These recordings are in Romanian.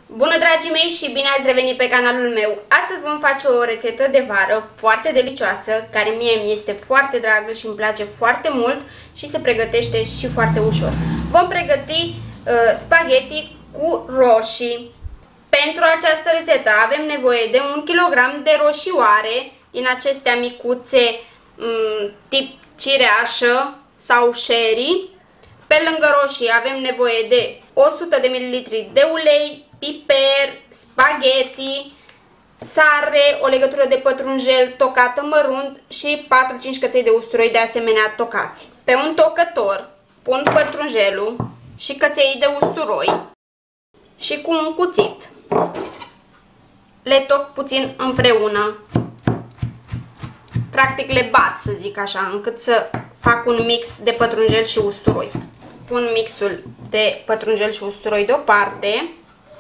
Bună, dragii mei, și bine ați revenit pe canalul meu. Astăzi vom face o rețetă de vară foarte delicioasă, care mie mi este foarte dragă și îmi place foarte mult și se pregătește și foarte ușor. Vom pregăti spaghetti cu roșii. Pentru această rețetă avem nevoie de 1 kg de roșioare din acestea micuțe tip cireașă sau sherry. Pe lângă roșii avem nevoie de 100 de ml de ulei, piper, spaghetti, sare, o legătură de pătrunjel tocată mărunt și 4-5 căței de usturoi de asemenea tocați. Pe un tocător pun pătrunjelul și căței de usturoi și cu un cuțit le toc puțin împreună. Practic le bat, să zic așa, încât să fac un mix de pătrunjel și usturoi. Pun mixul de pătrunjel și usturoi deoparte.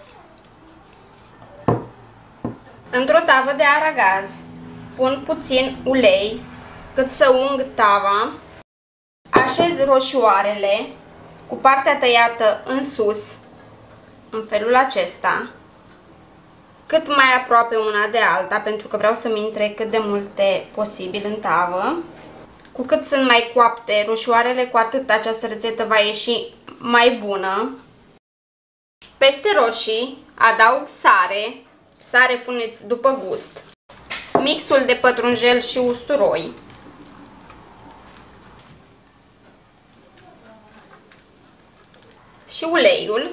Într-o tavă de aragaz pun puțin ulei cât să ung tava. Așez roșioarele cu partea tăiată în sus, în felul acesta, cât mai aproape una de alta, pentru că vreau să-mi intre cât de multe posibil în tavă. Cu cât sunt mai coapte roșioarele, cu atât această rețetă va ieși mai bună. Peste roșii adaug sare. Sare puneți după gust. Mixul de pătrunjel și usturoi. Și uleiul.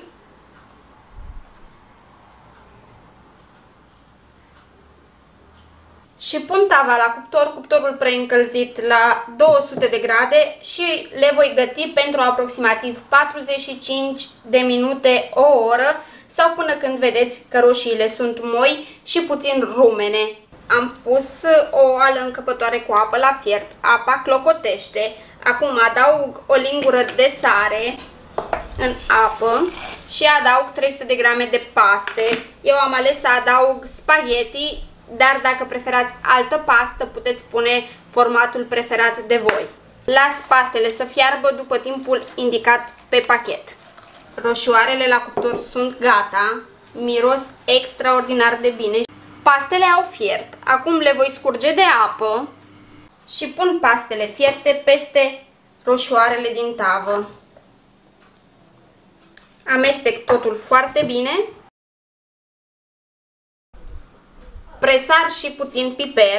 Și pun tava la cuptorul preîncălzit la 200 de grade și le voi găti pentru aproximativ 45 de minute, o oră, sau până când vedeți că roșiile sunt moi și puțin rumene. Am pus o oală încăpătoare cu apă la fiert, apa clocotește. Acum adaug o lingură de sare în apă și adaug 300 de grame de paste. Eu am ales să adaug spaghetti, dar dacă preferați altă pastă, puteți pune formatul preferat de voi. Las pastele să fiarbă după timpul indicat pe pachet. Roșioarele la cuptor sunt gata, miros extraordinar de bine. Pastele au fiert, acum le voi scurge de apă și pun pastele fierte peste roșioarele din tavă. Amestec totul foarte bine. Presar și puțin piper.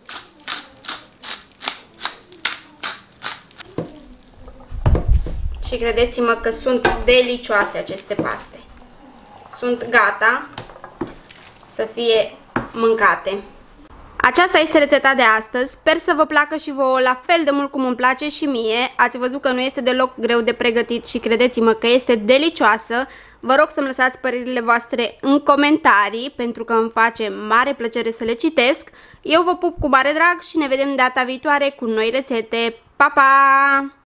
Și credeți-mă că sunt delicioase aceste paste. Sunt gata să fie mâncate. Aceasta este rețeta de astăzi. Sper să vă placă și vouă la fel de mult cum îmi place și mie. Ați văzut că nu este deloc greu de pregătit și credeți-mă că este delicioasă. Vă rog să-mi lăsați părerile voastre în comentarii, pentru că îmi face mare plăcere să le citesc. Eu vă pup cu mare drag și ne vedem data viitoare cu noi rețete. Pa, pa!